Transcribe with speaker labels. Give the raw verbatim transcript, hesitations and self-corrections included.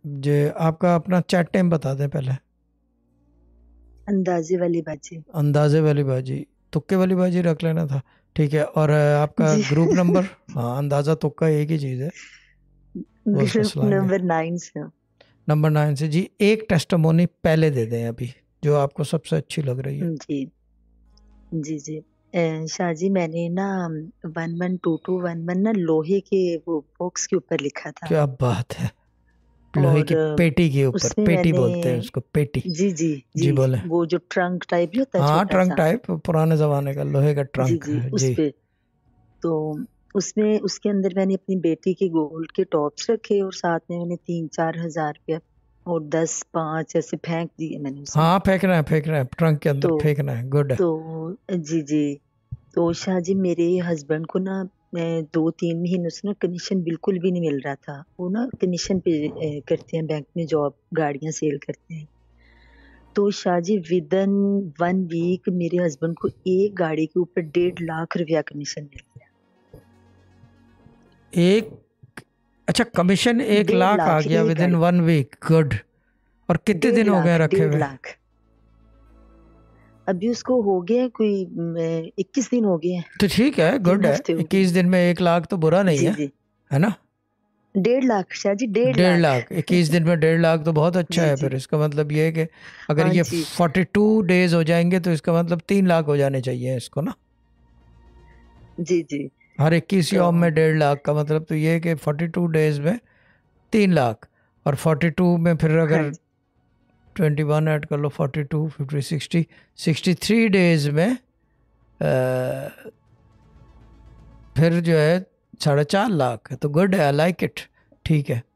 Speaker 1: जे आपका अपना chat time बता दें पहले।
Speaker 2: अंदाजे वाली बाजी।
Speaker 1: अंदाजे वाली बाजी, तुक्के वाली बाजी रख लेना था। ठीक है, और अ, आपका
Speaker 2: जी
Speaker 1: ग्रुप नंबर? हाँ, अंदाजा तुक्का एक ही चीज़ है, वो उसमें
Speaker 2: ग्रुप
Speaker 1: चलाएंगे।
Speaker 2: नंबर नाइन से।
Speaker 1: नंबर नाइन से जी, एक टेस्टमोनी पहले दे दें अभी, जो आपको सबसे अच्छी लग रही है।
Speaker 2: जी जी जी अ, शाहजी, मैंने ना one one two two one one ना लोहे के वो बॉक्स के ऊपर लिखा था।
Speaker 1: क्या बात है, लोहे
Speaker 2: और
Speaker 1: की
Speaker 2: अ,
Speaker 1: पेटी के ऊपर,
Speaker 2: उसमें
Speaker 1: पेटी
Speaker 2: मैंने
Speaker 1: बोलते हैं उसको, पेटी।
Speaker 2: जी जी
Speaker 1: जी
Speaker 2: जी
Speaker 1: बोले।
Speaker 2: वो जो ट्रंक टाइप नहीं होता
Speaker 1: हाँ,
Speaker 2: छोटा
Speaker 1: ट्रंक
Speaker 2: सा।
Speaker 1: टाइप, पुराने जमाने का लोहे का
Speaker 2: जी
Speaker 1: ट्रंक
Speaker 2: जी
Speaker 1: है
Speaker 2: उस
Speaker 1: जी।
Speaker 2: पे। तो उसमें उसके अंदर मैंने अपनी बेटी के गोल्ड के टॉप्स रखे और साथ में मैंने तीन चार हजार रुपया और दस पांच ऐसे फेंक दिए मैंने उसमें।
Speaker 1: हाँ, फेंकना है, फेंकना है, ट्रंक के अंदर
Speaker 2: तो
Speaker 1: फेंकना है, गुड है।
Speaker 2: तो जी जी तो शाह जी, मेरे हस्बैंड को ना मैं दो तीन महीनों से ना कमीशन बिल्कुल भी नहीं मिल रहा था। वो ना कमीशन पे अ, करते हैं, बैंक में जॉब, गाड़ियां सेल करते हैं। तो Shah ji, within one week मेरे हस्बैंड को एक गाड़ी के ऊपर डेढ़ लाख रुपया कमीशन मिल गया।
Speaker 1: एक, अच्छा, कमीशन एक
Speaker 2: डेढ़
Speaker 1: लाख आ
Speaker 2: लाख
Speaker 1: गया
Speaker 2: एक
Speaker 1: विद इन
Speaker 2: गाड़ी।
Speaker 1: One week, good. और कितने
Speaker 2: डेढ़
Speaker 1: दिन हो गए
Speaker 2: लाख
Speaker 1: रखे
Speaker 2: डेढ़
Speaker 1: हुए?
Speaker 2: लाख अभी उसको हो गया कोई इक्कीस दिन हो गए हैं।
Speaker 1: तो ठीक है,
Speaker 2: तीन
Speaker 1: गुड है।
Speaker 2: हफ्ते हो गए
Speaker 1: इक्कीस दिन में एक लाख तो बुरा
Speaker 2: हैं।
Speaker 1: नहीं
Speaker 2: जी
Speaker 1: है
Speaker 2: जी
Speaker 1: है ना?
Speaker 2: डेढ़ लाख शाह जी, डेढ़
Speaker 1: डेढ़
Speaker 2: लाख
Speaker 1: लाख इक्कीस दिन में डेढ़ लाख तो बहुत अच्छा
Speaker 2: जी
Speaker 1: है।
Speaker 2: जी
Speaker 1: फिर इसका मतलब ये है कि अगर
Speaker 2: हाँ
Speaker 1: ये
Speaker 2: जी
Speaker 1: फोर्टी टू डेज हो जाएंगे तो इसका मतलब तीन लाख हो जाने चाहिए इसको ना।
Speaker 2: जी जी
Speaker 1: हर इक्कीस
Speaker 2: तो
Speaker 1: यौम में डेढ़ लाख का मतलब तो ये है कि फोर्टी टू डेज में तीन लाख। और फोर्टी टू में फिर
Speaker 2: हाँ
Speaker 1: अगर
Speaker 2: जी
Speaker 1: ट्वेंटी वन ऐड कर लो, forty two fifty sixty, sixty three days में अ, फिर जो है साढ़े चार लाख है, तो गुड है, आई लाइक इट। ठीक है।